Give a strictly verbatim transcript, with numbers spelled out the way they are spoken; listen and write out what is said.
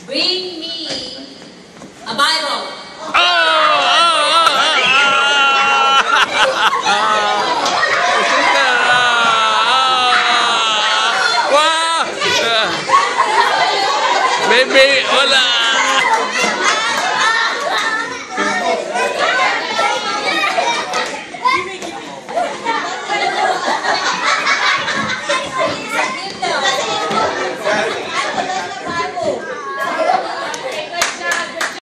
Bring me a Bible. Oh! Wow! Baby, wala.